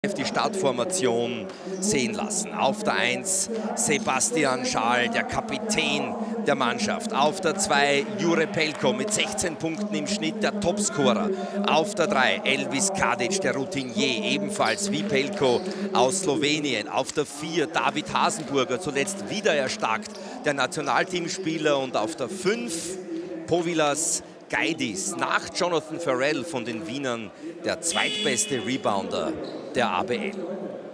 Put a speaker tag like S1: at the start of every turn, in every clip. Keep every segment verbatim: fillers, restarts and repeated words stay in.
S1: Die Startformation sehen lassen. Auf der eins Sebastian Schal, der Kapitän der Mannschaft. Auf der zwei Jure Pelko mit sechzehn Punkten im Schnitt, der Topscorer. Auf der drei Elvis Kadic, der Routinier, ebenfalls wie Pelko aus Slowenien. Auf der vier David Hasenburger, zuletzt wieder erstarkt, der Nationalteamspieler. Und auf der fünf Povilas Gaidis, nach Jonathan Farrell von den Wienern, der zweitbeste Rebounder der A B L.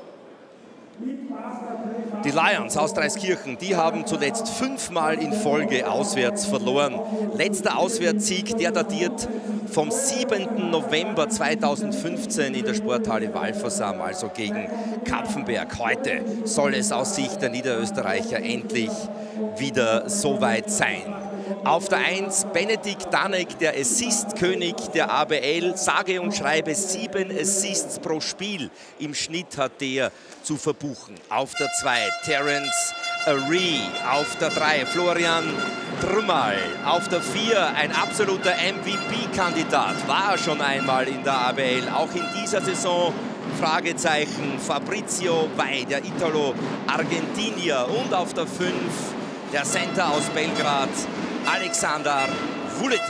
S1: Die Lions aus Dreiskirchen, die haben zuletzt fünfmal in Folge auswärts verloren. Letzter Auswärtssieg, der datiert vom siebenten November zweitausendfünfzehn in der Sporthalle Walfersam, also gegen Kapfenberg. Heute soll es aus Sicht der Niederösterreicher endlich wieder soweit sein. Auf der eins Benedikt Danek, der Assist-König der A B L, sage und schreibe sieben Assists pro Spiel im Schnitt hat der zu verbuchen. Auf der zwei Terence Aree, auf der drei Florian Drummal, auf der vier ein absoluter M V P-Kandidat, war er schon einmal in der A B L, auch in dieser Saison Fragezeichen Fabrizio Vai, der Italo-Argentinier, und auf der fünf der Center aus Belgrad, Alexander Vuletic.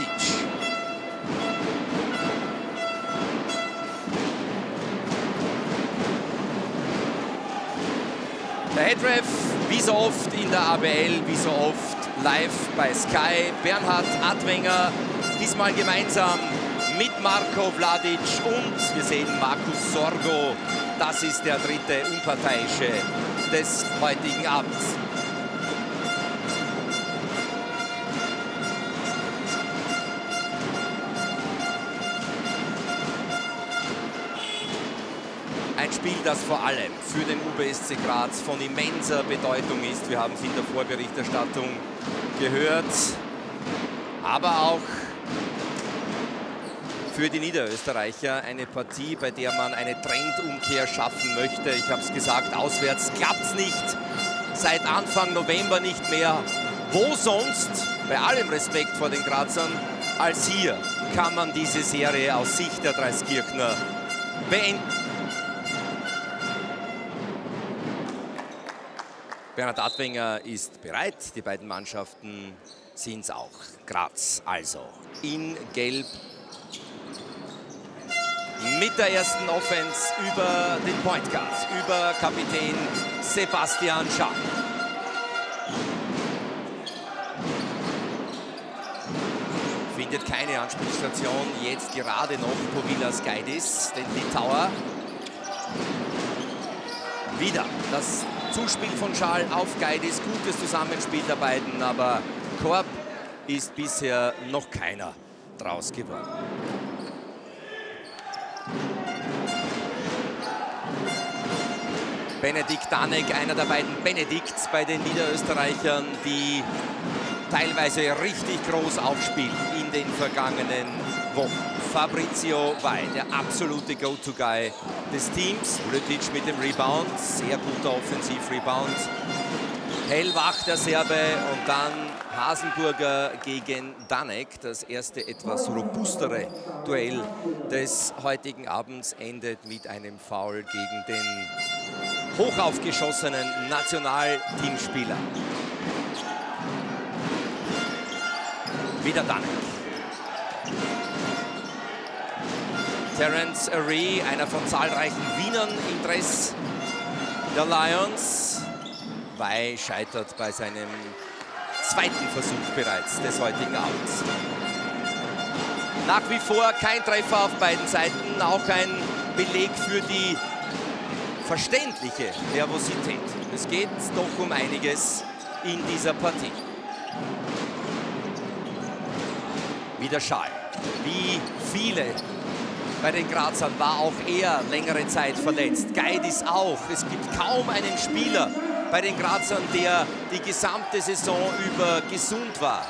S1: Der Headref, wie so oft in der A B L, wie so oft live bei Sky, Bernhard Adwenger, diesmal gemeinsam mit Marko Vladic und wir sehen Markus Sorgo. Das ist der dritte Unparteiische des heutigen Abends. Ein Spiel, das vor allem für den U B S C Graz von immenser Bedeutung ist. Wir haben es in der Vorberichterstattung gehört. Aber auch für die Niederösterreicher eine Partie, bei der man eine Trendumkehr schaffen möchte. Ich habe es gesagt, auswärts klappt es nicht. Seit Anfang November nicht mehr. Wo sonst, bei allem Respekt vor den Grazern, als hier kann man diese Serie aus Sicht der Dreiskirchner beenden. Bernhard Adwenger ist bereit, die beiden Mannschaften sind es auch. Graz also in Gelb mit der ersten Offense über den Point Guard, über Kapitän Sebastian Schal. Findet keine Anspielstation, jetzt gerade noch Povilas Gaidis, den Litauer. Wieder das Zuspiel von Schal auf Gaidis, gutes Zusammenspiel der beiden, aber Korb ist bisher noch keiner draus geworden. Benedikt Danek, einer der beiden Benedikts bei den Niederösterreichern, die teilweise richtig groß aufspielen in den vergangenen Wochen. Fabrizio Vai, der absolute Go-To-Guy des Teams. Vuletic mit dem Rebound, sehr guter Offensiv-Rebound. Hellwach der Serbe und dann Hasenburger gegen Danek. Das erste etwas robustere Duell des heutigen Abends endet mit einem Foul gegen den hochaufgeschossenen Nationalteamspieler. Wieder Danek. Terence Aree, einer von zahlreichen Wienern im Dress der Lions. Vai scheitert bei seinem zweiten Versuch bereits des heutigen Abends. Nach wie vor kein Treffer auf beiden Seiten, auch ein Beleg für die verständliche Nervosität. Es geht doch um einiges in dieser Partie. Wieder Schal. Wie viele bei den Grazern war auch er längere Zeit verletzt. Gaidis auch. Es gibt kaum einen Spieler bei den Grazern, der die gesamte Saison über gesund war.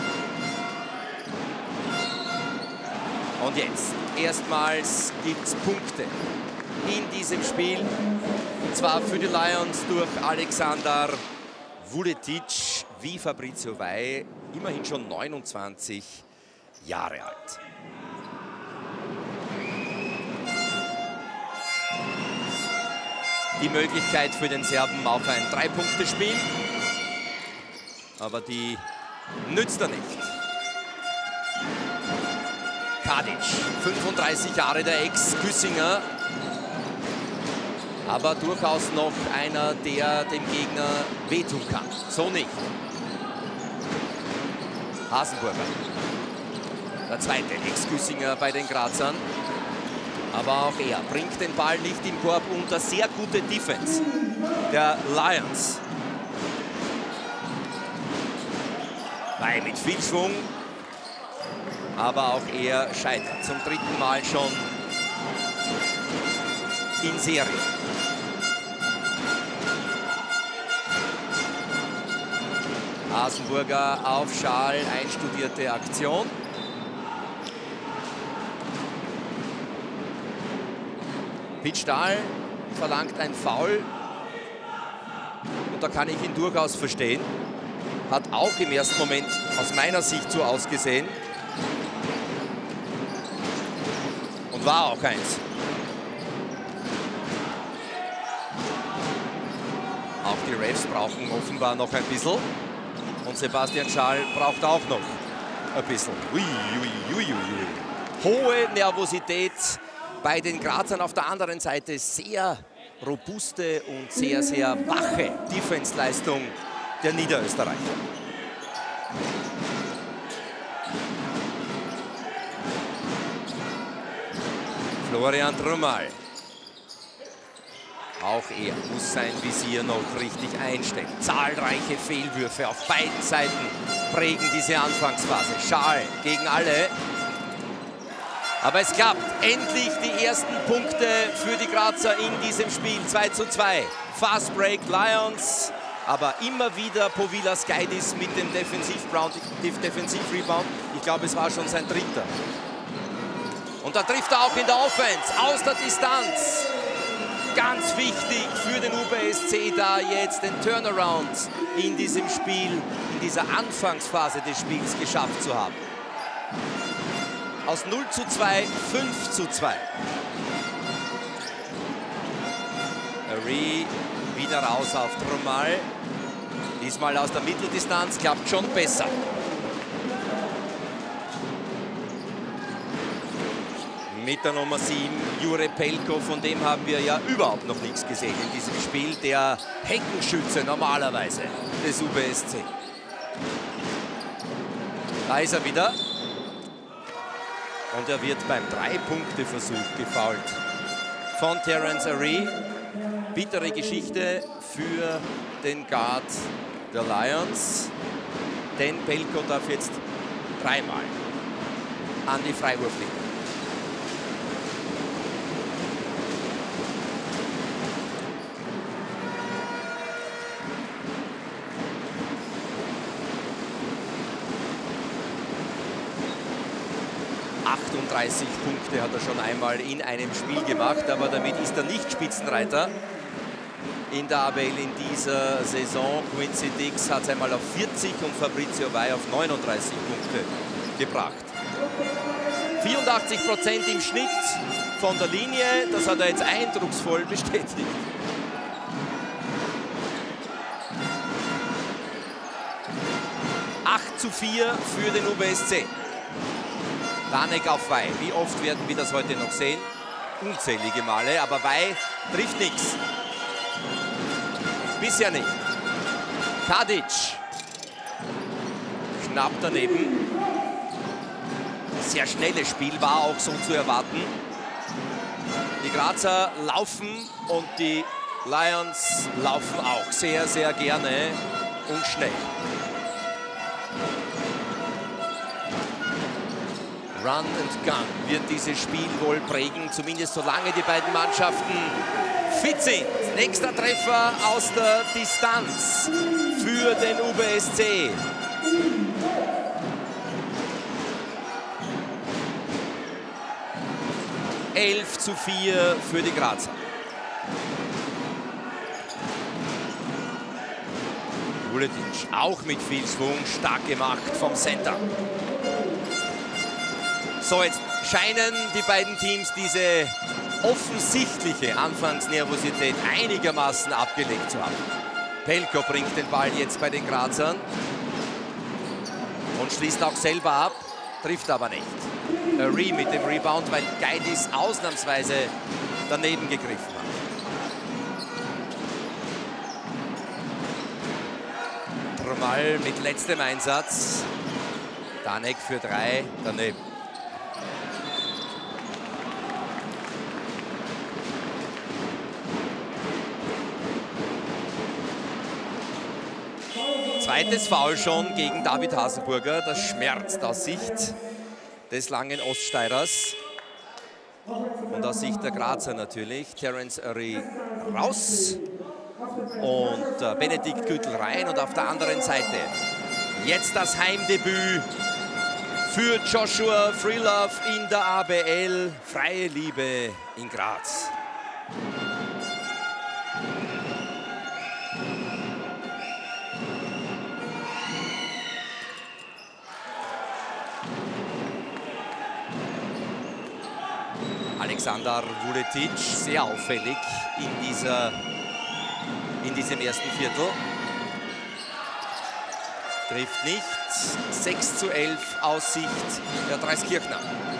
S1: Und jetzt erstmals gibt es Punkte in diesem Spiel. Und zwar für die Lions durch Alexander Vuletic, wie Fabrizio Vai, immerhin schon neunundzwanzig Jahre alt. die Möglichkeit für den Serben auf ein Drei-Punkte-Spiel. Aber die nützt er nicht. Kadic, fünfunddreißig Jahre, der Ex-Güssinger. Aber durchaus noch einer, der dem Gegner wehtun kann. So nicht. Hasenburger. Der zweite Ex-Güssinger bei den Grazern. Aber auch er bringt den Ball nicht im Korb unter sehr gute Defense der Lions. Bei mit viel Schwung. Aber auch er scheitert zum dritten Mal schon in Serie. Hasenburger auf Schal, einstudierte Aktion. Pete Stahl verlangt ein Foul. Und da kann ich ihn durchaus verstehen. Hat auch im ersten Moment aus meiner Sicht so ausgesehen. Und war auch eins. Auch die Refs brauchen offenbar noch ein bisschen. Und Sebastian Schal braucht auch noch ein bisschen. Ui, ui, ui, ui. Hohe Nervosität bei den Grazern. Auf der anderen Seite sehr robuste und sehr, sehr wache Defense-Leistung der Niederösterreicher. Florian Trumal. Auch er muss sein Visier noch richtig einstellen. Zahlreiche Fehlwürfe auf beiden Seiten prägen diese Anfangsphase. Schal gegen alle. Aber es klappt. Endlich die ersten Punkte für die Grazer in diesem Spiel. zwei zu zwei. Fast Break Lions. Aber immer wieder Povilas Gaidis mit dem Defensiv-Rebound. Ich glaube, es war schon sein dritter. Und da trifft er auch in der Offense aus der Distanz. Ganz wichtig für den U B S C, da jetzt den Turnaround in diesem Spiel, in dieser Anfangsphase des Spiels geschafft zu haben. Aus null zu zwei, fünf zu zwei. Aree wieder raus auf Trumal. Diesmal aus der Mitteldistanz, klappt schon besser. Mit der Nummer sieben, Jure Pelko, von dem haben wir ja überhaupt noch nichts gesehen in diesem Spiel. Der Heckenschütze normalerweise des U B S C. Da ist er wieder. Und er wird beim Drei-Punkte-Versuch gefoult von Terence Aree. Bittere Geschichte für den Guard der Lions. Denn Pelko darf jetzt dreimal an die Freiwurflinie. achtunddreißig Punkte hat er schon einmal in einem Spiel gemacht, aber damit ist er nicht Spitzenreiter in der A B L in dieser Saison. Quincy Dix hat es einmal auf vierzig und Fabrizio Wey auf neununddreißig Punkte gebracht. vierundachtzig Prozent im Schnitt von der Linie, das hat er jetzt eindrucksvoll bestätigt. acht zu vier für den U B S C. Danek auf Wey. Wie oft werden wir das heute noch sehen? Unzählige Male, aber Wey trifft nichts. Bisher nicht. Kadic. Knapp daneben. Sehr schnelles Spiel, war auch so zu erwarten. Die Grazer laufen und die Lions laufen auch sehr, sehr gerne und schnell. Run and Gun wird dieses Spiel wohl prägen, zumindest solange die beiden Mannschaften fit sind. Nächster Treffer aus der Distanz für den U B S C. elf zu vier für die Grazer. Vuletic auch mit viel Schwung, stark gemacht vom Center. So, jetzt scheinen die beiden Teams diese offensichtliche Anfangsnervosität einigermaßen abgelegt zu haben. Pelko bringt den Ball jetzt bei den Grazern und schließt auch selber ab, trifft aber nicht. Aree mit dem Rebound, weil Gaidis ausnahmsweise daneben gegriffen hat. Tromal mit letztem Einsatz. Danek für drei, daneben. Zweites Foul schon gegen David Hasenburger. Das schmerzt aus Sicht des langen Oststeirers. Und aus Sicht der Grazer natürlich. Terence Aree raus. Und äh, Benedikt Güttl rein. Und auf der anderen Seite jetzt das Heimdebüt für Joshua Freelove in der A B L. Freie Liebe in Graz. Alexander Vuletic, sehr auffällig in, dieser, in diesem ersten Viertel. Trifft nicht. sechs zu elf aus Sicht der Dreiskirchner.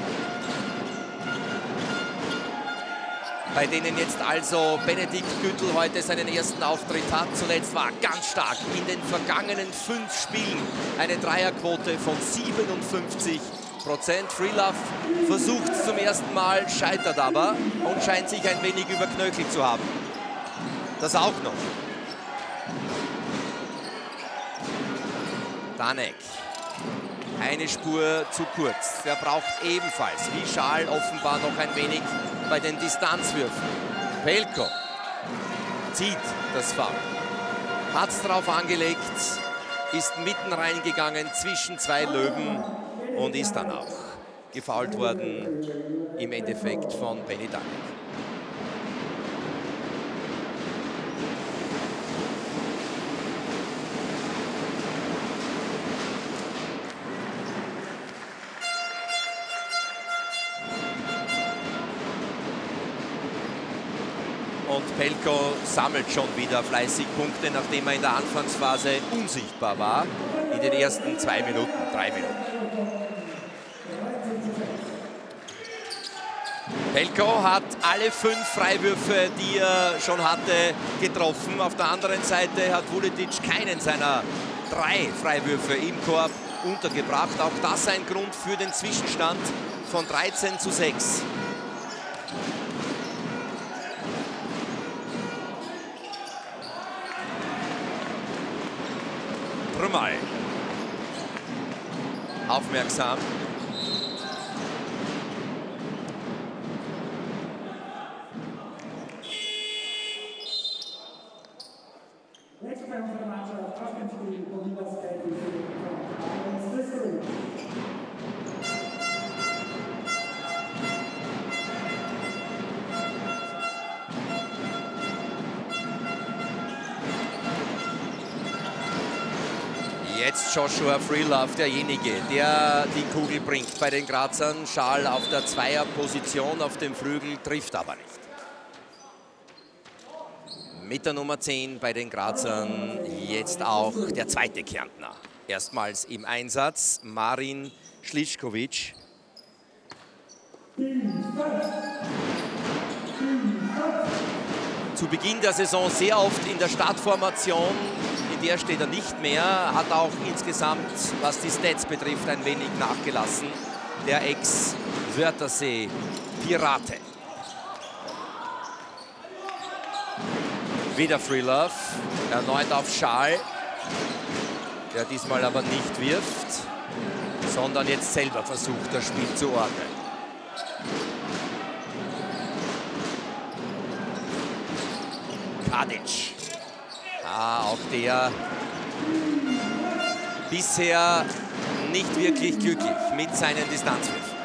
S1: Bei denen jetzt also Benedikt Güttl heute seinen ersten Auftritt hat. Zuletzt war ganz stark in den vergangenen fünf Spielen eine Dreierquote von siebenundfünfzig Prozent. Freelove versucht es zum ersten Mal, scheitert aber und scheint sich ein wenig überknöchelt zu haben. Das auch noch. Danek. Eine Spur zu kurz. Der braucht ebenfalls, wie Schal, offenbar noch ein wenig bei den Distanzwürfen. Pelko zieht das Foul. Hat es drauf angelegt, ist mitten reingegangen zwischen zwei Löwen und ist dann auch gefoult worden im Endeffekt von Benny Danek. Und Pelko sammelt schon wieder fleißig Punkte, nachdem er in der Anfangsphase unsichtbar war. In den ersten zwei Minuten, drei Minuten. Pelko hat alle fünf Freiwürfe, die er schon hatte, getroffen. Auf der anderen Seite hat Vuletic keinen seiner drei Freiwürfe im Korb untergebracht. Auch das ein Grund für den Zwischenstand von dreizehn zu sechs. Trümmerl. Aufmerksam. Jetzt Joshua Freelove, derjenige, der die Kugel bringt bei den Grazern. Schal auf der Zweierposition auf dem Flügel, trifft aber nicht. Mit der Nummer zehn bei den Grazern jetzt auch der zweite Kärntner. Erstmals im Einsatz, Marin Schlischkovic. Zu Beginn der Saison sehr oft in der Startformation. In der steht er nicht mehr, hat auch insgesamt, was die Stats betrifft, ein wenig nachgelassen. Der Ex-Wörthersee-Pirate. Wieder Freelove, erneut auf Schal, der diesmal aber nicht wirft, sondern jetzt selber versucht, das Spiel zu ordnen. Kadic. Ah, auch der bisher nicht wirklich glücklich mit seinen Distanzwürfen.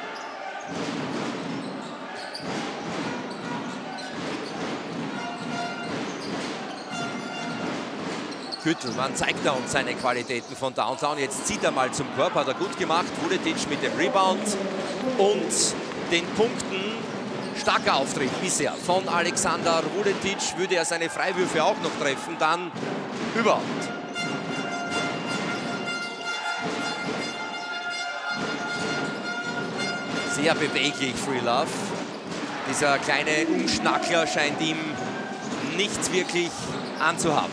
S1: Güttl, wann zeigt er uns seine Qualitäten von Downtown? Jetzt zieht er mal zum Korb, hat er gut gemacht. Vuletic mit dem Rebound und den Punkten starker Auftritt bisher von Alexander Vuletic. Würde er seine Freiwürfe auch noch treffen, dann überhaupt. Sehr beweglich Freelove. Dieser kleine Umschnackler scheint ihm nichts wirklich anzuhaben.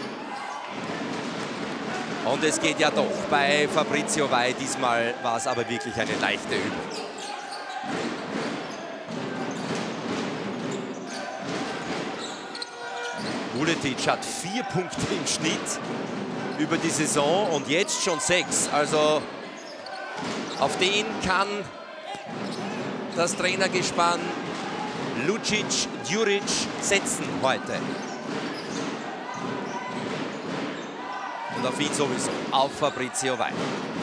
S1: Und es geht ja doch bei Fabrizio Wey. Diesmal war es aber wirklich eine leichte Übung. Vuletic hat vier Punkte im Schnitt über die Saison und jetzt schon sechs. Also auf den kann das Trainergespann Lucic, Djuric setzen heute. Und auf ihn sowieso, auf Fabrizio Wey.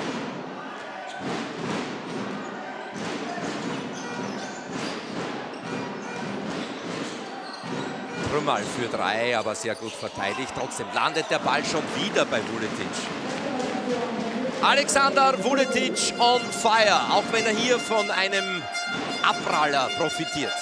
S1: Trümmerl für drei, aber sehr gut verteidigt. Trotzdem landet der Ball schon wieder bei Vuletic. Alexander Vuletic on fire, auch wenn er hier von einem Abpraller profitiert.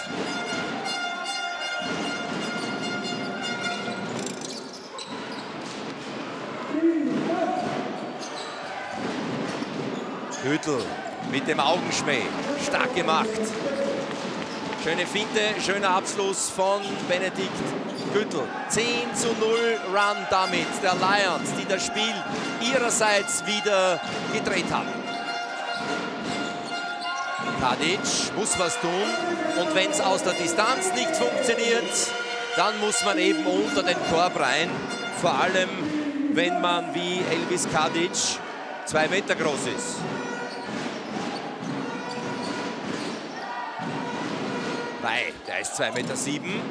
S1: Hüttl mit dem Augenschmäh, stark gemacht. Schöne Finte, schöner Abschluss von Benedikt Hüttl. zehn zu null Run damit der Lions, die das Spiel ihrerseits wieder gedreht haben. Tadic muss was tun und wenn es aus der Distanz nicht funktioniert, dann muss man eben unter den Korb rein. Vor allem, wenn man wie Elvis Kadic zwei Meter groß ist. Wey, der ist zwei Meter sieben.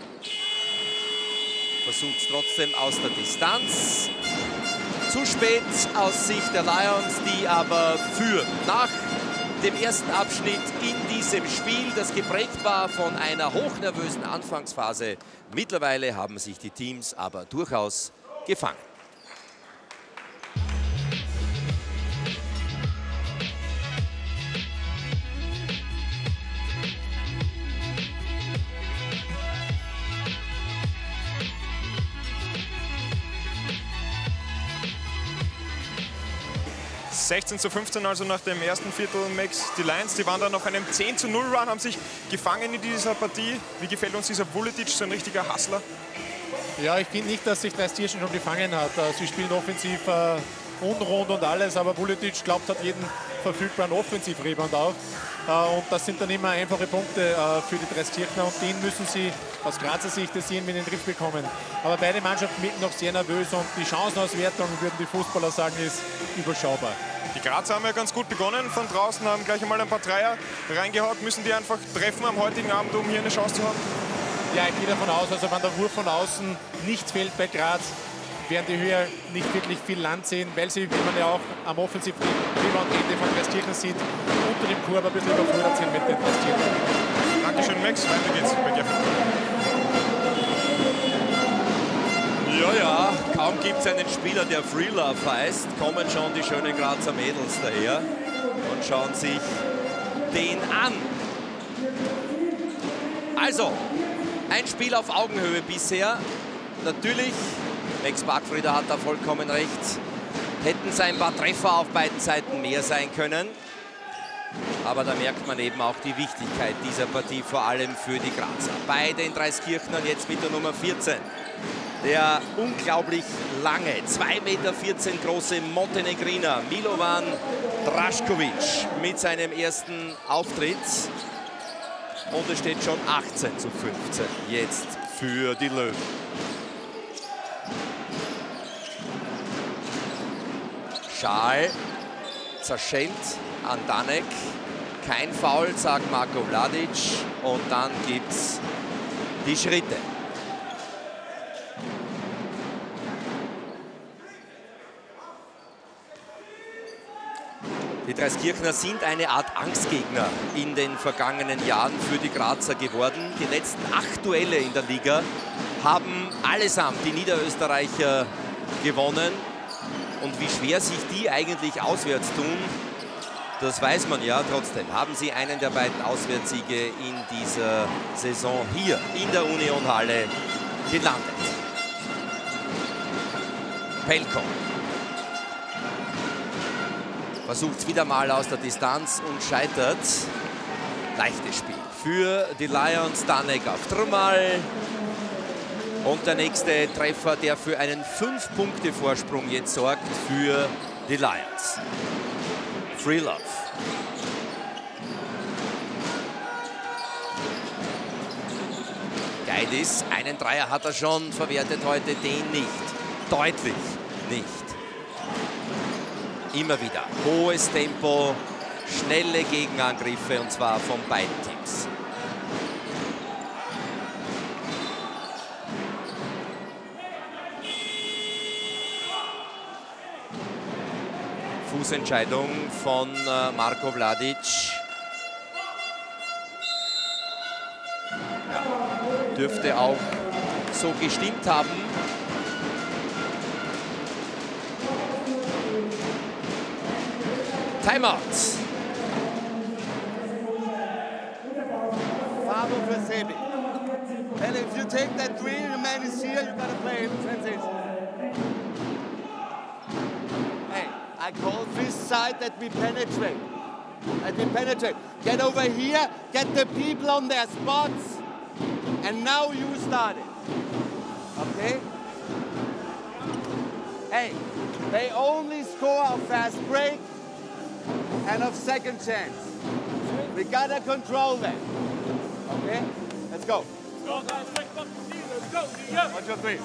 S1: Versucht es trotzdem aus der Distanz. Zu spät aus Sicht der Lions, die aber führen. Nach dem ersten Abschnitt in diesem Spiel, das geprägt war von einer hochnervösen Anfangsphase. Mittlerweile haben sich die Teams aber durchaus gefangen.
S2: sechzehn zu fünfzehn, also nach dem ersten Viertel, Max. Die Lions, die waren dann auf einem zehn zu null Run, haben sich gefangen in dieser Partie. Wie gefällt uns dieser Vuletic, so ein richtiger Hustler?
S3: Ja, ich finde nicht, dass sich Dreistirchen schon gefangen hat. Sie spielen offensiv äh, unrund und alles, aber Vuletic, glaubt, hat jeden verfügbaren Offensiv-Rebound auf. Äh, und das sind dann immer einfache Punkte äh, für die Dreistirchner und den müssen sie aus Grazer Sicht das irgendwie in den Griff bekommen. Aber beide Mannschaften sind noch sehr nervös und die Chancenauswertung, würden die Fußballer sagen, ist überschaubar.
S2: Die Grazer haben ja ganz gut begonnen von draußen, haben gleich einmal ein paar Dreier reingehaut. Müssen die einfach treffen am heutigen Abend, um hier eine Chance zu haben?
S3: Ja, ich gehe davon aus, also wenn der Wurf von außen nicht fällt bei Graz, werden die Höher nicht wirklich viel Land sehen, weil sie, wie man ja auch am Offensiv-Rebound-Ende von Dreistirchen sieht, unter dem Korb ein bisschen überfordert sind mit den Dreistirchen.
S2: Dankeschön, Max. Weiter geht's bei Geffen.
S1: Ja, ja, kaum gibt es einen Spieler, der Freelove heißt, kommen schon die schönen Grazer Mädels daher und schauen sich den an. Also, ein Spiel auf Augenhöhe bisher. Natürlich, Max Bargfrieder hat da vollkommen recht, hätten es ein paar Treffer auf beiden Seiten mehr sein können. Aber da merkt man eben auch die Wichtigkeit dieser Partie, vor allem für die Grazer. Bei den Dreiskirchnern jetzt mit der Nummer vierzehn. Der unglaublich lange, zwei Meter vierzehn große Montenegriner Milovan Drašković mit seinem ersten Auftritt. Und es steht schon achtzehn zu fünfzehn jetzt für die Löwen. Schal zerschellt an Danek. Kein Foul, sagt Marko Vladic. Und dann gibt es die Schritte. Die Dreiskirchner sind eine Art Angstgegner in den vergangenen Jahren für die Grazer geworden. Die letzten acht Duelle in der Liga haben allesamt die Niederösterreicher gewonnen. Und wie schwer sich die eigentlich auswärts tun, Das weiß man ja. Trotzdem haben sie einen der beiden Auswärtssiege in dieser Saison hier in der Union-Halle gelandet. Pelko versucht es wieder mal aus der Distanz und scheitert. Leichtes Spiel für die Lions. Danek auf Trümmerl. Und der nächste Treffer, der für einen fünf Punkte Vorsprung jetzt sorgt für die Lions. Freelove. Gaidis, einen Dreier hat er schon, verwertet heute den nicht. Deutlich nicht. Immer wieder hohes Tempo, schnelle Gegenangriffe und zwar von beiden Teams. Fußentscheidung von äh, Marko Vladic. Ja, dürfte auch so gestimmt haben. Timeout.
S4: Fabo für Sebi. And if you take that three, the man is here, you gotta play in transition. Hey, I call this side that we penetrate. That we penetrate. Get over here, get the people on their spots, and now you start it. Okay? Hey, they only score a fast break and of second chance. We gotta control that. Okay? Let's go. Watch your three.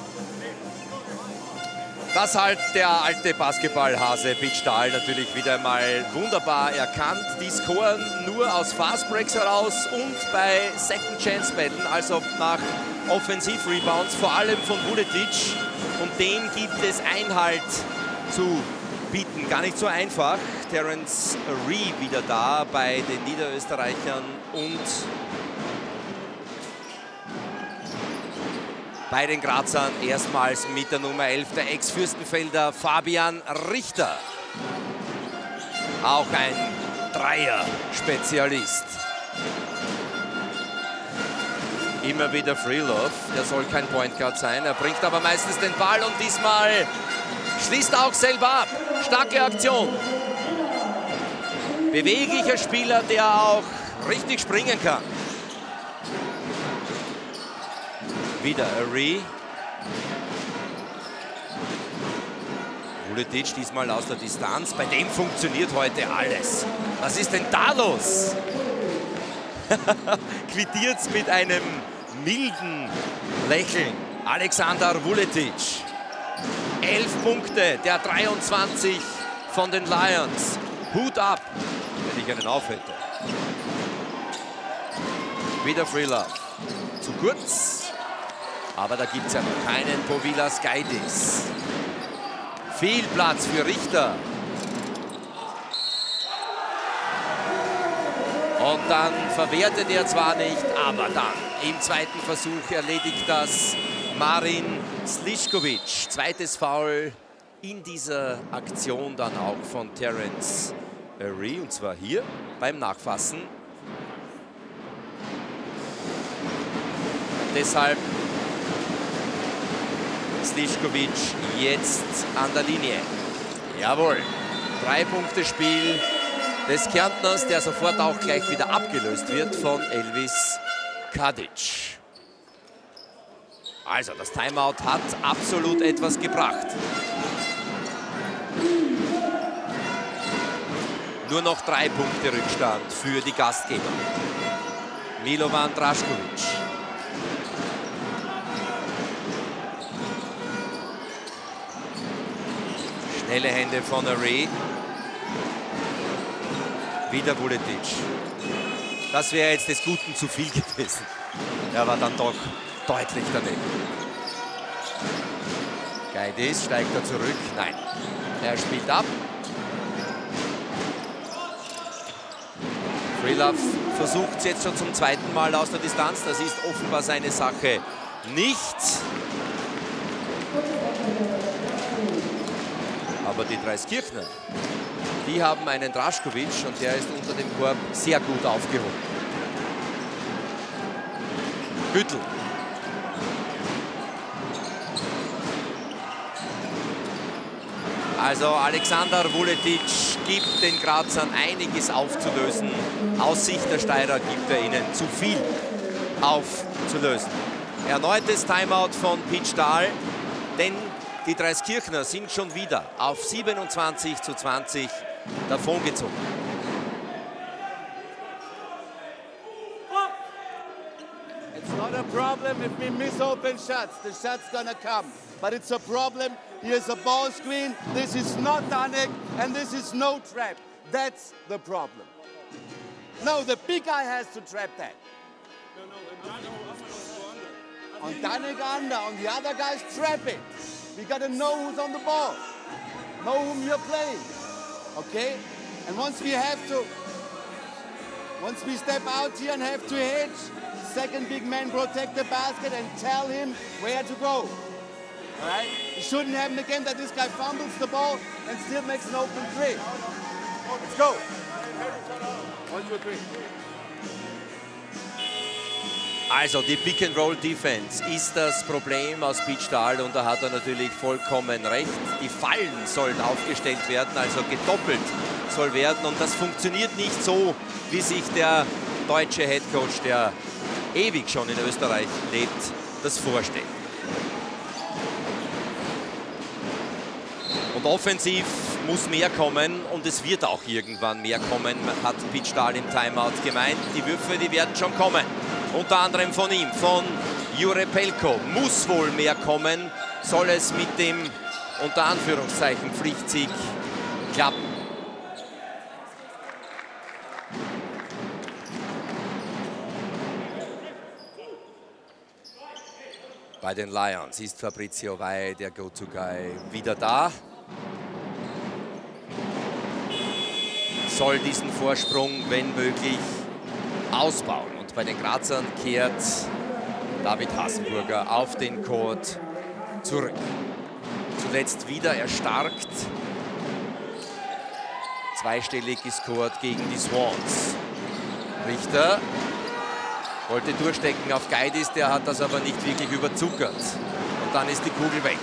S1: Das halt der alte Basketballhase Pitch Dahl natürlich wieder mal wunderbar erkannt. Die scoren nur aus Fast Breaks heraus und bei Second Chance Battlen, also nach Offensiv-Rebounds, vor allem von Vuletic. Und dem gibt es Einhalt zu bieten. Gar nicht so einfach. Terence Ree wieder da bei den Niederösterreichern und bei den Grazern erstmals mit der Nummer elf der Ex-Fürstenfelder Fabian Richter. Auch ein Dreier-Spezialist. Immer wieder Freelove, der soll kein Point Guard sein, er bringt aber meistens den Ball und diesmal schließt auch selber ab. Starke Aktion. Beweglicher Spieler, der auch richtig springen kann. Wieder Array. Vuletic diesmal aus der Distanz. Bei dem funktioniert heute alles. Was ist denn da los? Quittiert's mit einem milden Lächeln. Alexander Vuletic. Elf Punkte, der dreiundzwanzig von den Lions. Hut ab, wenn ich einen auf hätte. Wieder Freelove. Zu kurz. Aber da gibt es ja noch keinen Povilas Gaidis. Viel Platz für Richter. Und dann verwertet er zwar nicht, aber dann im zweiten Versuch erledigt das Marin Slišković. Zweites Foul in dieser Aktion dann auch von Terence Array, und zwar hier beim Nachfassen. Deshalb Slišković jetzt an der Linie. Jawohl, drei Punkte Spiel des Kärntners, der sofort auch gleich wieder abgelöst wird von Elvis Kadic. Also das Timeout hat absolut etwas gebracht. Nur noch drei Punkte Rückstand für die Gastgeber. Milovan Drašković. Schnelle Hände von Array. Wieder Vuletic. Das wäre jetzt des Guten zu viel gewesen. Er war dann doch deutlich daneben. Gaidis, steigt er zurück? Nein. Er spielt ab. Freelove versucht es jetzt schon zum zweiten Mal aus der Distanz. Das ist offenbar seine Sache nicht. Aber die Dreiskirchner Die haben einen Draškovic und der ist unter dem Korb sehr gut aufgehoben. Güttl. Also Alexander Vuletic gibt den Grazern einiges aufzulösen. Aus Sicht der Steirer gibt er ihnen zu viel aufzulösen. Erneutes Timeout von Pete Stahl, denn die Dreiskirchner sind schon wieder auf siebenundzwanzig zu zwanzig davongezogen.
S4: It's not a problem if we miss open shots. The shot's gonna come. But it's a problem. Here's a ball screen. This is not Danek, and this is no trap. That's the problem. No, the big guy has to trap that. On Danek under, on the other guys trap it. We gotta know who's on the ball, know whom you're playing, okay? And once we have to, once we step out here and have to hedge, second big man protect the basket and tell him where to go, all right? It shouldn't happen again that this guy fumbles the ball and still makes an open three. Let's go. One, two, three.
S1: Also die Pick-and-Roll-Defense ist das Problem aus Pete Stahl und da hat er natürlich vollkommen recht. Die Fallen sollen aufgestellt werden, also gedoppelt soll werden und das funktioniert nicht so, wie sich der deutsche Headcoach, der ewig schon in Österreich lebt, das vorstellt. Und offensiv muss mehr kommen und es wird auch irgendwann mehr kommen, hat Pete Stahl im Timeout gemeint. Die Würfe, die werden schon kommen. Unter anderem von ihm, von Jure Pelko. Muss wohl mehr kommen, soll es mit dem unter Anführungszeichen Pflichtsieg klappen. Bei den Lions ist Fabrizio Vai, der Go-To-Guy, wieder da. Soll diesen Vorsprung, wenn möglich, ausbauen. Bei den Grazern kehrt David Hasenburger auf den Court zurück. Zuletzt wieder erstarkt. Zweistellig gescored gegen die Swans. Richter wollte durchstecken auf Gaidis, der hat das aber nicht wirklich überzuckert. Und dann ist die Kugel weg.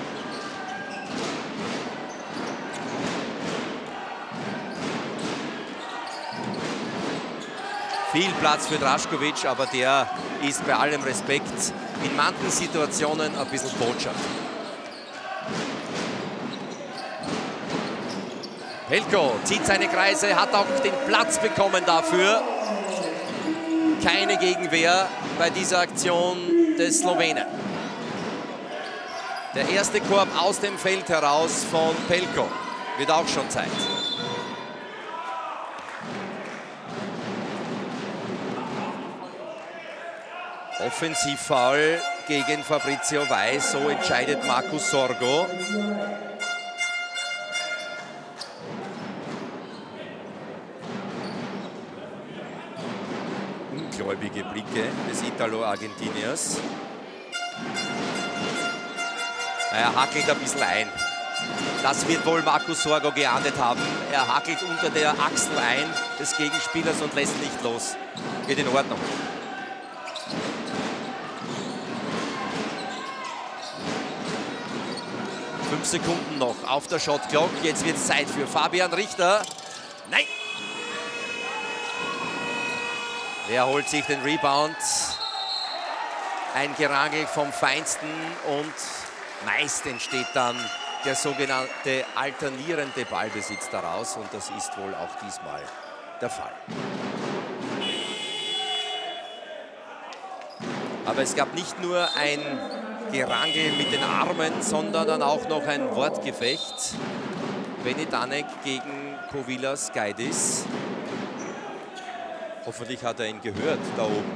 S1: Viel Platz für Draškovic, aber der ist bei allem Respekt in manchen Situationen ein bisschen botschert. Pelko zieht seine Kreise, hat auch den Platz bekommen dafür. Keine Gegenwehr bei dieser Aktion des Slowenen. Der erste Korb aus dem Feld heraus von Pelko. Wird auch schon Zeit. Offensivfoul gegen Fabrizio Vai, so entscheidet Markus Sorgo. Ungläubige Blicke des Italo-Argentiniers. Er hackelt ein bisschen ein. Das wird wohl Markus Sorgo geahndet haben. Er hackelt unter der Achsel ein des Gegenspielers und lässt nicht los. Geht in Ordnung. Fünf Sekunden noch auf der Shot Clock. Jetzt wird es Zeit für Fabian Richter. Nein! Der holt sich den Rebound. Ein Gerangel vom Feinsten und meist entsteht dann der sogenannte alternierende Ballbesitz daraus. Und das ist wohl auch diesmal der Fall. Aber es gab nicht nur ein Gerangel mit den Armen, sondern dann auch noch ein Wortgefecht. Benny Danek gegen Kovilas Gaidis. Hoffentlich hat er ihn gehört da oben.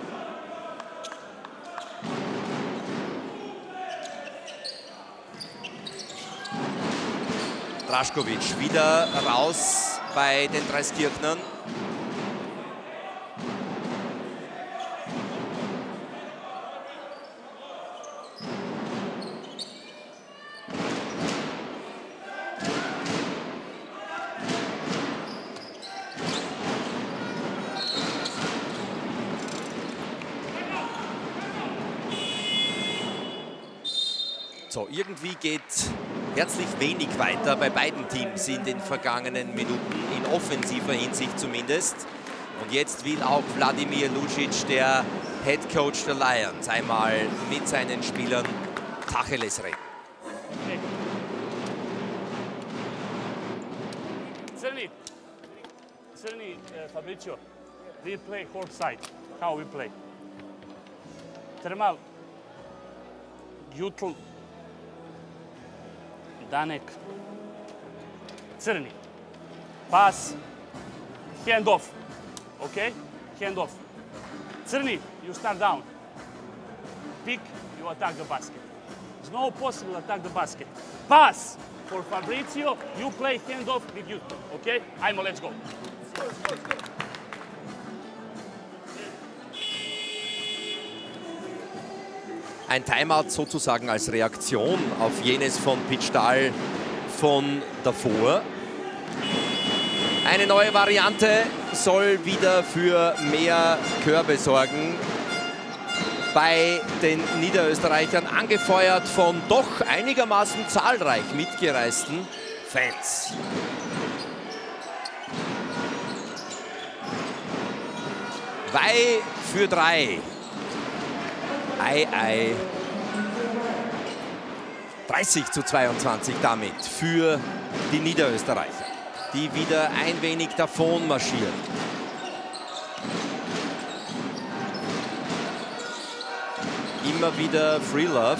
S1: Draškovic wieder raus bei den Dreiskirchnern. So, irgendwie geht herzlich wenig weiter bei beiden Teams in den vergangenen Minuten, in offensiver Hinsicht zumindest. Und jetzt will auch Wladimir Lucic, der Head Coach der Lions, einmal mit seinen Spielern Tacheles reden.
S5: Okay. Certainly, certainly, uh, Fabrizio, we play court side. How we play? Termal, Jutl, Danek, Crni, pass, hand off, okay? Hand off. Crni, you start down. Pick, you attack the basket. There's no possible attack the basket. Pass for Fabrizio, you play hand off with Jutl, okay? Aimo, let's go.
S1: Ein Timeout sozusagen als Reaktion auf jenes von Pete Stahl von davor. Eine neue Variante soll wieder für mehr Körbe sorgen bei den Niederösterreichern, angefeuert von doch einigermaßen zahlreich mitgereisten Fans. Wei für drei. Ei, ei. dreißig zu zweiundzwanzig damit für die Niederösterreicher, die wieder ein wenig davon marschieren. Immer wieder Free Love.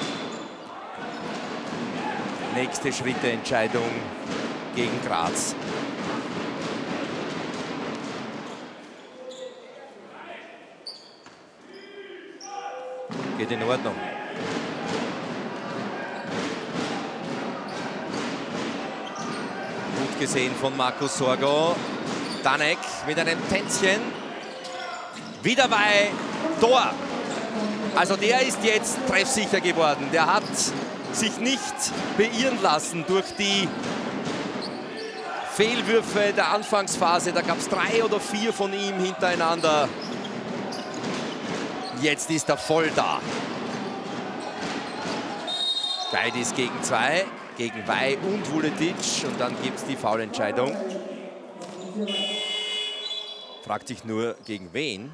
S1: Nächste Schritte, Entscheidung gegen Graz. Geht in Ordnung. Gut gesehen von Markus Sorgo. Danek mit einem Tänzchen. Wieder bei Tor. Also der ist jetzt treffsicher geworden. Der hat sich nicht beirren lassen durch die Fehlwürfe der Anfangsphase. Da gab es drei oder vier von ihm hintereinander. Jetzt ist er voll da. Beides gegen zwei, gegen Wei und Vuletic. Und dann gibt es die Foulentscheidung. Fragt sich nur, gegen wen?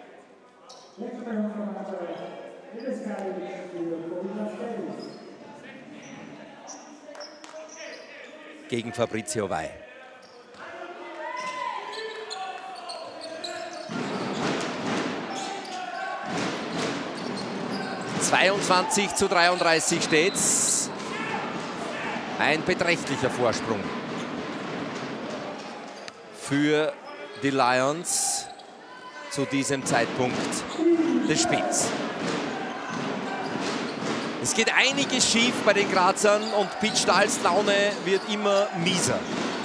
S1: Gegen Fabrizio Wei. zweiundzwanzig zu dreiunddreißig steht's. Ein beträchtlicher Vorsprung für die Lions zu diesem Zeitpunkt des Spiels. Es geht einiges schief bei den Grazern und Pete Stahls Laune wird immer mieser.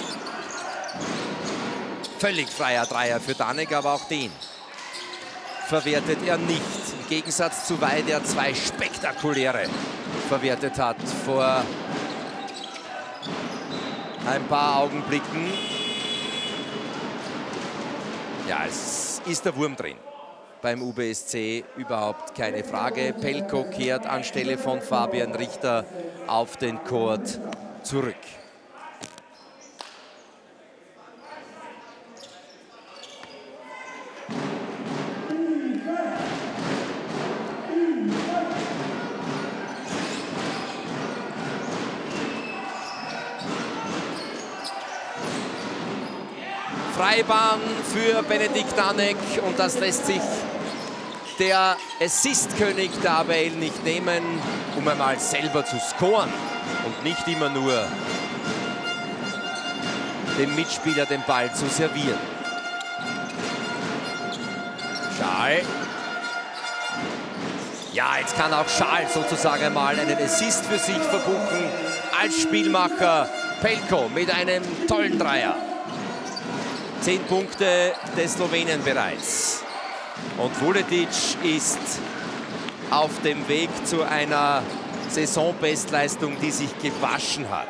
S1: Völlig freier Dreier für Danek, aber auch den verwertet er nicht. Im Gegensatz zu Wei, der zwei spektakuläre verwertet hat vor ein paar Augenblicken. Ja, es ist der Wurm drin. Beim U B S C überhaupt keine Frage. Pelko kehrt anstelle von Fabian Richter auf den Court zurück. Freibahn für Benedikt Danek und das lässt sich der Assist-König der A W L nicht nehmen, um einmal selber zu scoren und nicht immer nur dem Mitspieler den Ball zu servieren. Schal. Ja, jetzt kann auch Schal sozusagen einmal einen Assist für sich verbuchen als Spielmacher. Pelko mit einem tollen Dreier. Zehn Punkte des Slowenen bereits. Und Vuletic ist auf dem Weg zu einer Saisonbestleistung, die sich gewaschen hat.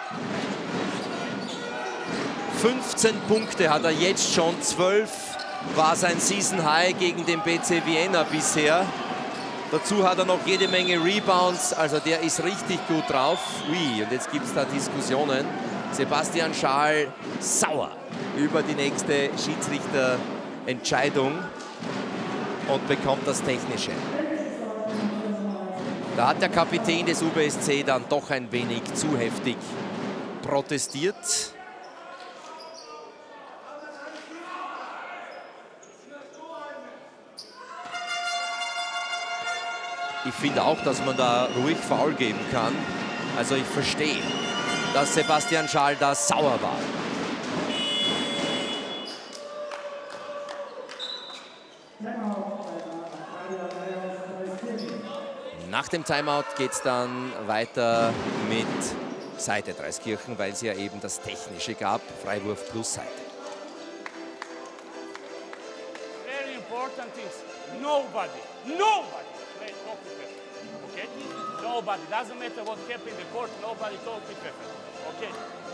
S1: fünfzehn Punkte hat er jetzt schon, zwölf war sein Season High gegen den B C Vienna bisher. Dazu hat er noch jede Menge Rebounds, also der ist richtig gut drauf. Ui, und jetzt gibt es da Diskussionen. Sebastian Schal sauer über die nächste Schiedsrichterentscheidung und bekommt das Technische. Da hat der Kapitän des U B S C dann doch ein wenig zu heftig protestiert. Ich finde auch, dass man da ruhig Foul geben kann. Also ich verstehe, dass Sebastian Schal da sauer war. Nach dem Timeout geht es dann weiter mit Seite Dreiskirchen, weil es ja eben das Technische gab. Freiwurf plus Seite.
S5: Very important is nobody, nobody. Okay? Nobody. Doesn't matter what happened in the court. Nobody talk with referee. Okay.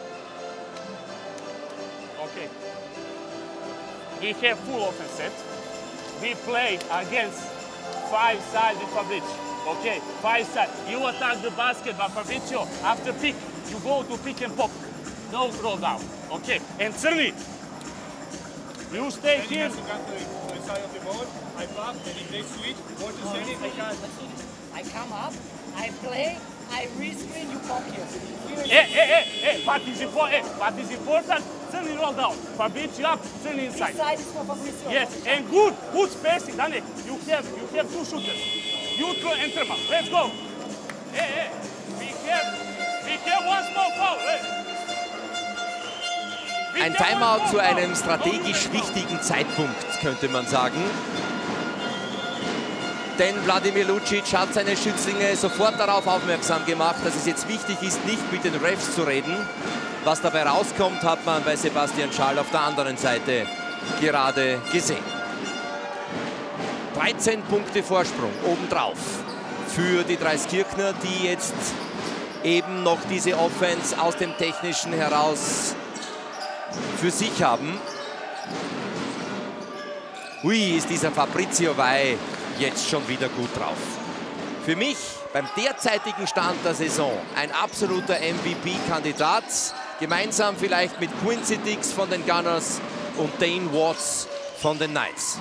S5: Okay. We have full offense set. We play against five sides with Fabrizio. Okay, five sides. You attack the basket, but Fabrizio, after pick, you go to pick and pop. No throw down. Okay. And Crni, you stay here. I pass, and if they switch, what to say?
S6: I come up, I play, I rescreen, you pop here.
S5: Hey, hey, hey, hey, but it's important, hey, but it's important, Crni roll down. Fabrizio up, Crni inside.
S6: This side is for Fabrizio.
S5: Yes, and good, good spacing, Dane. You have, you have two shooters. You throw and Trema. Let's go. Hey, hey, we have, we have one small foul. Hey.
S1: Ein Timeout zu einem strategisch wichtigen Zeitpunkt, könnte man sagen. Denn Wladimir Lucic hat seine Schützlinge sofort darauf aufmerksam gemacht, dass es jetzt wichtig ist, nicht mit den Refs zu reden. Was dabei rauskommt, hat man bei Sebastian Schal auf der anderen Seite gerade gesehen. dreizehn Punkte Vorsprung obendrauf für die Dreiskirchner, die jetzt eben noch diese Offense aus dem Technischen heraus für sich haben. Ui, ist dieser Fabrizio Vai jetzt schon wieder gut drauf. Für mich beim derzeitigen Stand der Saison ein absoluter M V P-Kandidat. Gemeinsam vielleicht mit Quincy Dix von den Gunners und Dane Watts von den Knights.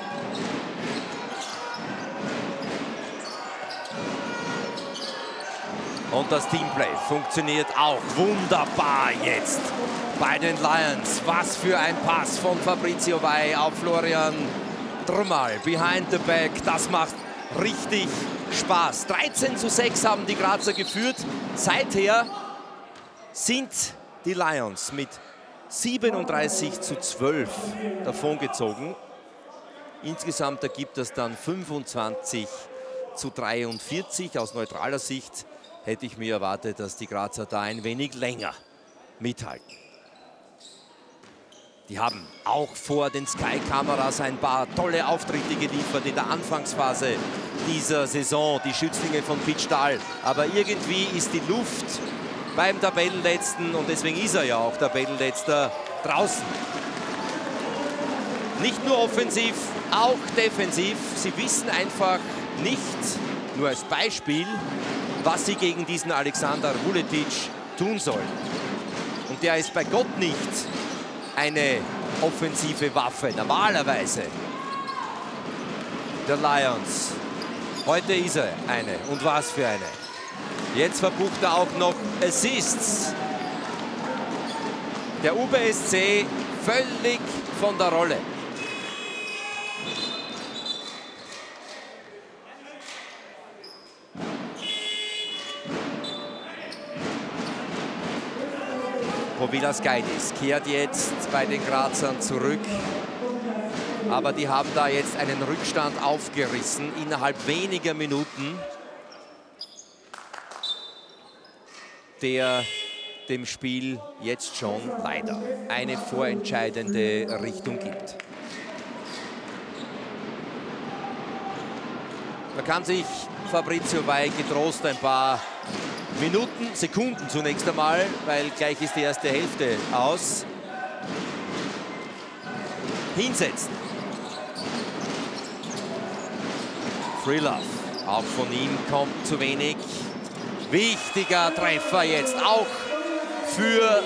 S1: Und das Teamplay funktioniert auch wunderbar jetzt bei den Lions. Was für ein Pass von Fabrizio Vai auf Florian Drmal. Behind the back, das macht richtig Spaß. dreizehn zu sechs haben die Grazer geführt. Seither sind die Lions mit siebenunddreißig zu zwölf davongezogen. Insgesamt ergibt das dann fünfundzwanzig zu dreiundvierzig. Aus neutraler Sicht hätte ich mir erwartet, dass die Grazer da ein wenig länger mithalten. Die haben auch vor den Sky-Kameras ein paar tolle Auftritte geliefert in der Anfangsphase dieser Saison, die Schützlinge von Pitztal. Aber irgendwie ist die Luft beim Tabellenletzten, und deswegen ist er ja auch Tabellenletzter, draußen. Nicht nur offensiv, auch defensiv. Sie wissen einfach nicht, nur als Beispiel, was sie gegen diesen Alexander Vuletic tun sollen. Und der ist bei Gott nicht eine offensive Waffe, normalerweise. Der Lions. Heute ist er eine. Und was für eine. Jetzt verbucht er auch noch Assists. Der U B S C völlig von der Rolle. Vilas-Gaidis kehrt jetzt bei den Grazern zurück. Aber die haben da jetzt einen Rückstand aufgerissen innerhalb weniger Minuten, der dem Spiel jetzt schon leider eine vorentscheidende Richtung gibt. Da kann sich Fabrizio Vai getrost ein paar Minuten, Sekunden zunächst einmal, weil gleich ist die erste Hälfte aus, hinsetzen. Free Love Auch von ihm kommt zu wenig. Wichtiger Treffer jetzt auch für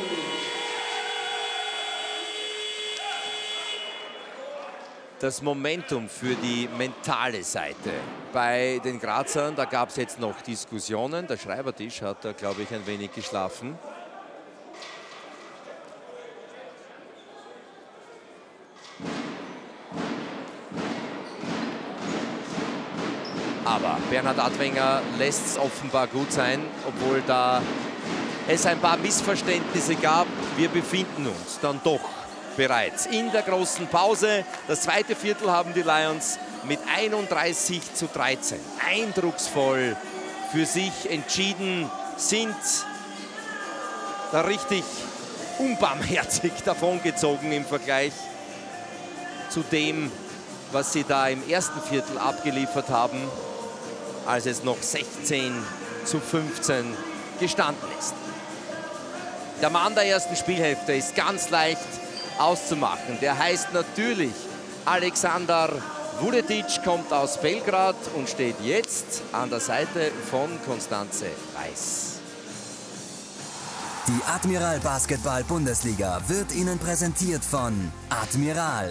S1: das Momentum, für die mentale Seite. Bei den Grazern, da gab es jetzt noch Diskussionen. Der Schreibertisch hat da, glaube ich, ein wenig geschlafen. Aber Bernhard Adwenger lässt es offenbar gut sein, obwohl da es ein paar Missverständnisse gab. Wir befinden uns dann doch bereits in der großen Pause. Das zweite Viertel haben die Lions mit einunddreißig zu dreizehn eindrucksvoll für sich entschieden, sind da richtig unbarmherzig davongezogen im Vergleich zu dem, was sie da im ersten Viertel abgeliefert haben, als es noch sechzehn zu fünfzehn gestanden ist. Der Mann der ersten Spielhälfte ist ganz leicht auszumachen. Der heißt natürlich Alexander Vuletic, kommt aus Belgrad und steht jetzt an der Seite von Constanze Weiß.
S7: Die Admiral Basketball Bundesliga wird Ihnen präsentiert von Admiral.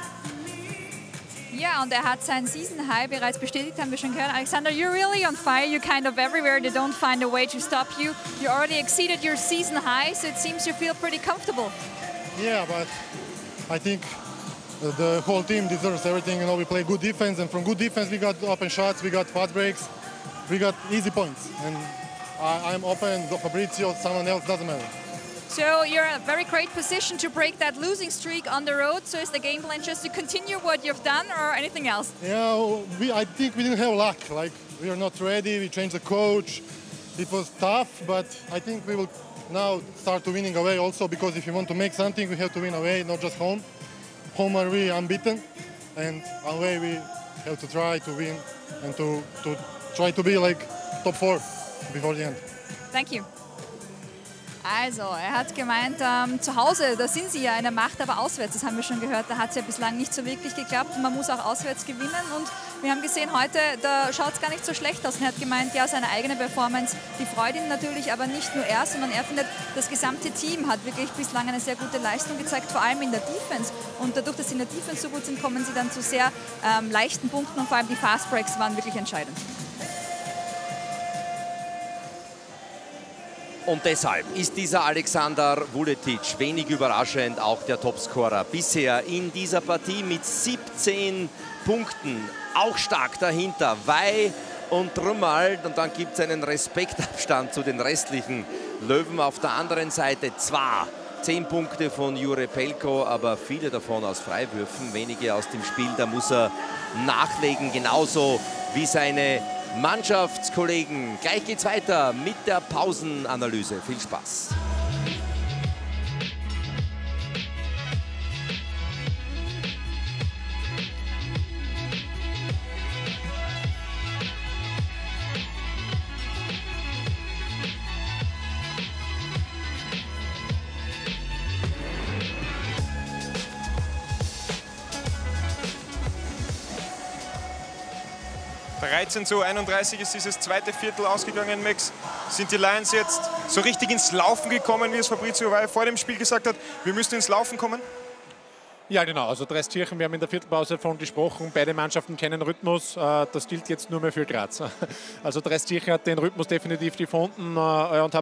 S8: Ja, und er hat sein Season High bereits bestätigt, haben wir schon gehört. Alexander, you're really on fire. You're kind of everywhere. They don't find a way to stop you. You already exceeded your season high, so it seems you feel pretty comfortable.
S9: Yeah, but I think the whole team deserves everything. You know, we play good defense, and from good defense we got open shots, we got fast breaks, we got easy points. And I, I'm open, Fabrizio, someone else, doesn't matter.
S8: So you're in a very great position to break that losing streak on the road. So is the game plan just to continue what you've done or anything else?
S9: Yeah, we, I think we didn't have luck. Like, we are not ready, we changed the coach. It was tough, but I think we will now start to winning away also, because if you want to make something, we have to win away, not just home. Home are we unbeaten, and away we have to try to win and to, to try to be like top four before the end.
S8: Thank you. Also, er hat gemeint, ähm, zu Hause, da sind sie ja eine Macht, aber auswärts, das haben wir schon gehört, da hat es ja bislang nicht so wirklich geklappt. Man muss auch auswärts gewinnen und wir haben gesehen, heute, da schaut es gar nicht so schlecht aus. Und er hat gemeint, ja, seine eigene Performance, die freut ihn natürlich, aber nicht nur er, sondern er findet, das gesamte Team hat wirklich bislang eine sehr gute Leistung gezeigt, vor allem in der Defense. Und dadurch, dass sie in der Defense so gut sind, kommen sie dann zu sehr ähm, leichten Punkten und vor allem die Fast Breaks waren wirklich entscheidend.
S1: Und deshalb ist dieser Alexander Vuletic wenig überraschend auch der Topscorer bisher in dieser Partie mit siebzehn Punkten. Auch stark dahinter Wey und Trümmerl. Und dann gibt es einen Respektabstand zu den restlichen Löwen. Auf der anderen Seite zwar zehn Punkte von Jure Pelko, aber viele davon aus Freiwürfen, wenige aus dem Spiel. Da muss er nachlegen, genauso wie seine Mannschaftskollegen. Gleich geht's weiter mit der Pausenanalyse. Viel Spaß.
S2: dreizehn zu einunddreißig ist dieses zweite Viertel ausgegangen, Max. Sind die Lions jetzt so richtig ins Laufen gekommen, wie es Fabrizio Wey vor dem Spiel gesagt hat? Wir müssen ins Laufen kommen?
S3: Ja, genau. Also Dreiskirchen, wir haben in der Viertelpause davon gesprochen, beide Mannschaften kennen Rhythmus. Das gilt jetzt nur mehr für Graz. Also Dreiskirchen hat den Rhythmus definitiv gefunden und hat